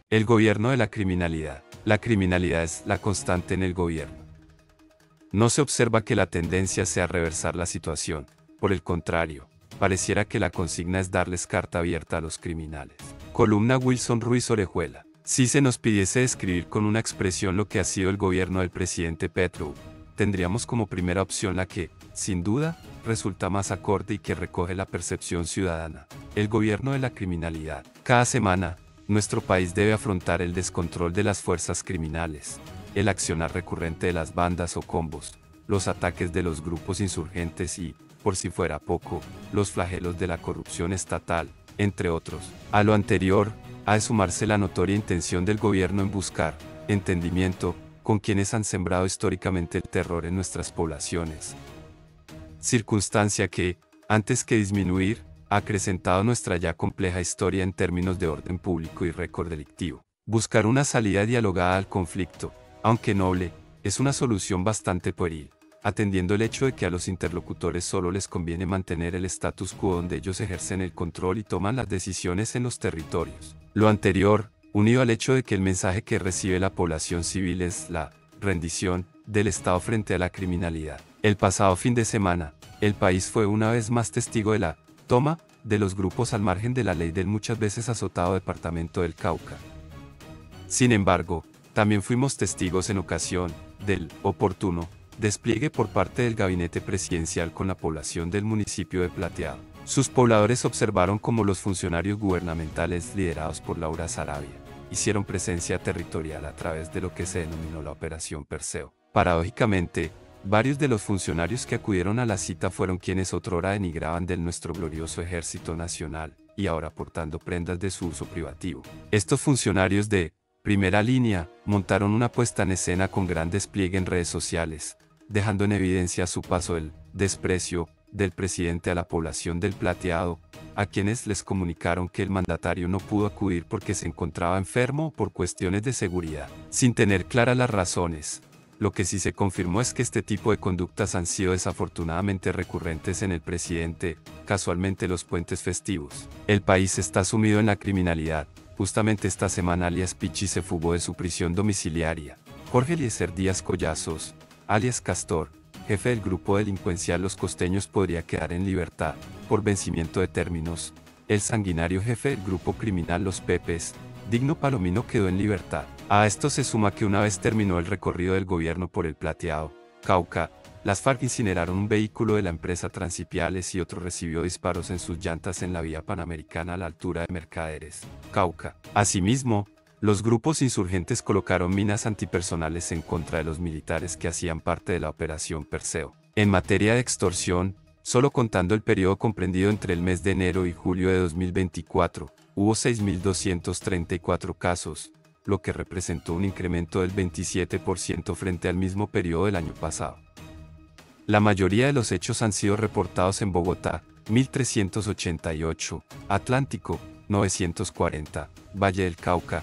El gobierno de la criminalidad. La criminalidad es la constante en el gobierno. No se observa que la tendencia sea reversar la situación. Por el contrario, pareciera que la consigna es darles carta abierta a los criminales. Columna Wilson Ruiz Orejuela. Si se nos pidiese describir con una expresión lo que ha sido el gobierno del presidente Petro, tendríamos como primera opción la que, sin duda, resulta más acorde y que recoge la percepción ciudadana. El gobierno de la criminalidad. Cada semana, nuestro país debe afrontar el descontrol de las fuerzas criminales, el accionar recurrente de las bandas o combos, los ataques de los grupos insurgentes y, por si fuera poco, los flagelos de la corrupción estatal, entre otros. A lo anterior, ha de sumarse la notoria intención del gobierno en buscar entendimiento con quienes han sembrado históricamente el terror en nuestras poblaciones. Circunstancia que, antes que disminuir, ha acrecentado nuestra ya compleja historia en términos de orden público y récord delictivo. Buscar una salida dialogada al conflicto, aunque noble, es una solución bastante pueril, atendiendo el hecho de que a los interlocutores solo les conviene mantener el status quo donde ellos ejercen el control y toman las decisiones en los territorios. Lo anterior, unido al hecho de que el mensaje que recibe la población civil es la rendición del Estado frente a la criminalidad. El pasado fin de semana, el país fue una vez más testigo de la toma de los grupos al margen de la ley del muchas veces azotado departamento del Cauca. Sin embargo, también fuimos testigos en ocasión del oportuno despliegue por parte del gabinete presidencial con la población del municipio de Plateado. Sus pobladores observaron cómo los funcionarios gubernamentales liderados por Laura Saravia hicieron presencia territorial a través de lo que se denominó la Operación Perseo. Paradójicamente, varios de los funcionarios que acudieron a la cita fueron quienes otrora denigraban del nuestro glorioso ejército nacional, y ahora portando prendas de su uso privativo. Estos funcionarios de primera línea montaron una puesta en escena con gran despliegue en redes sociales, dejando en evidencia a su paso el desprecio del presidente a la población del Plateado, a quienes les comunicaron que el mandatario no pudo acudir porque se encontraba enfermo o por cuestiones de seguridad, sin tener claras las razones. Lo que sí se confirmó es que este tipo de conductas han sido desafortunadamente recurrentes en el presidente, casualmente los puentes festivos. El país está sumido en la criminalidad. Justamente esta semana alias Pichi se fugó de su prisión domiciliaria. Jorge Eliezer Díaz Collazos, alias Castor, jefe del grupo delincuencial Los Costeños, podría quedar en libertad, por vencimiento de términos. El sanguinario jefe del grupo criminal Los Pepes, Digno Palomino, quedó en libertad. A esto se suma que una vez terminó el recorrido del gobierno por el Plateado, Cauca, las FARC incineraron un vehículo de la empresa Transipiales y otro recibió disparos en sus llantas en la vía panamericana a la altura de Mercaderes, Cauca. Asimismo, los grupos insurgentes colocaron minas antipersonales en contra de los militares que hacían parte de la Operación Perseo. En materia de extorsión, solo contando el periodo comprendido entre el mes de enero y julio de 2024, hubo 6.234 casos, lo que representó un incremento del 27% frente al mismo periodo del año pasado. La mayoría de los hechos han sido reportados en Bogotá, 1.388, Atlántico, 940, Valle del Cauca,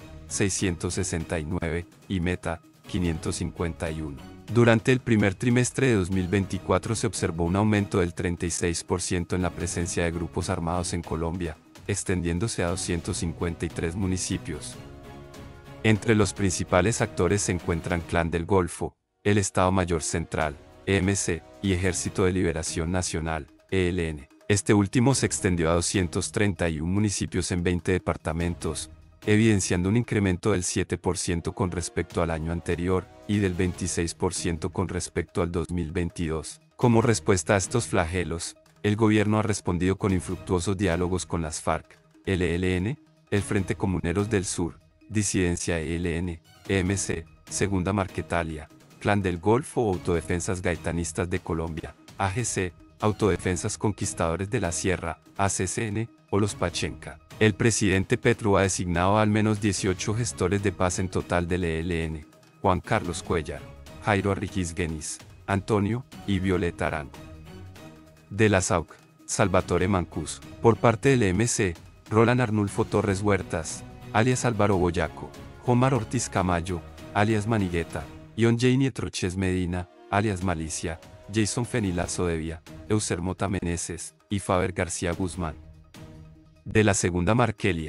669, y Meta, 551. Durante el primer trimestre de 2024 se observó un aumento del 36% en la presencia de grupos armados en Colombia, extendiéndose a 253 municipios. Entre los principales actores se encuentran Clan del Golfo, el Estado Mayor Central, EMC, y Ejército de Liberación Nacional, ELN. Este último se extendió a 231 municipios en 20 departamentos, evidenciando un incremento del 7% con respecto al año anterior, y del 26% con respecto al 2022. Como respuesta a estos flagelos, el gobierno ha respondido con infructuosos diálogos con las FARC, el ELN, el Frente Comuneros del Sur, Disidencia ELN, EMC, Segunda Marquetalia, Clan del Golfo o Autodefensas Gaetanistas de Colombia, AGC, Autodefensas Conquistadores de la Sierra, ACCN, o los Pachenca. El presidente Petro ha designado a al menos 18 gestores de paz en total del ELN: Juan Carlos Cuellar, Jairo Arriquís Guenis, Antonio y Violeta Arango. De la SAUC, Salvatore Mancuso. Por parte del EMC, Roland Arnulfo Torres Huertas, alias Álvaro Boyaco, Omar Ortiz Camayo, alias Manigueta, Ion Janie Troches Medina, alias Malicia, Jason Fenilazo Devia, Euser Mota Meneses y Faber García Guzmán. De la Segunda Marquelia,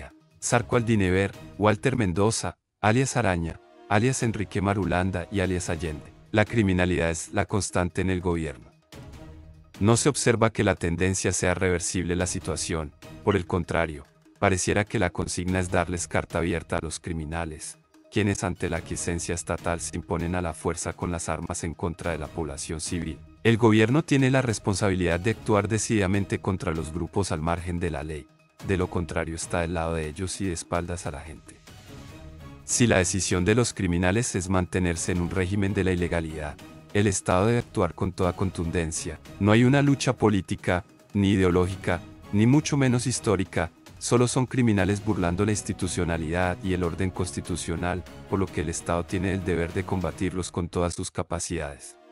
Zarco Aldinever, Walter Mendoza, alias Araña, alias Enrique Marulanda y alias Allende. La criminalidad es la constante en el gobierno. No se observa que la tendencia sea reversible la situación, por el contrario, pareciera que la consigna es darles carta abierta a los criminales, quienes ante la aquiescencia estatal se imponen a la fuerza con las armas en contra de la población civil. El gobierno tiene la responsabilidad de actuar decididamente contra los grupos al margen de la ley, de lo contrario está del lado de ellos y de espaldas a la gente. Si la decisión de los criminales es mantenerse en un régimen de la ilegalidad, el Estado debe actuar con toda contundencia. No hay una lucha política, ni ideológica, ni mucho menos histórica, solo son criminales burlando la institucionalidad y el orden constitucional, por lo que el Estado tiene el deber de combatirlos con todas sus capacidades.